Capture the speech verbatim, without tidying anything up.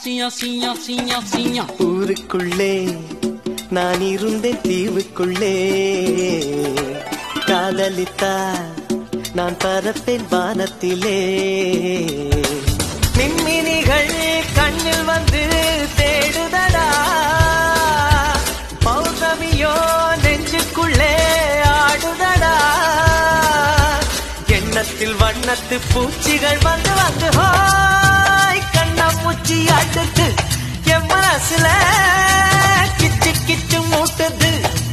சியா சியா சியா சியா ஊருக்குள்ளே நான் இருந்தேன் தீவுக்குள்ளே காதலித்தா நான் பறப்பேன் வானத்திலே மின்மினிகள் கண்ணில் வந்து தேடுதடா பௌர்ணமியோ நெஞ்சுக்குள்ளே ஆடுதடா எண்ணத்தில் வண்ணத்து பூச்சிகள் வந்து வந்து ஹாய் கண்ணா பூச்சி ஆட்டுது என் மனசுல கிச்சு கிச்சு மூட்டுது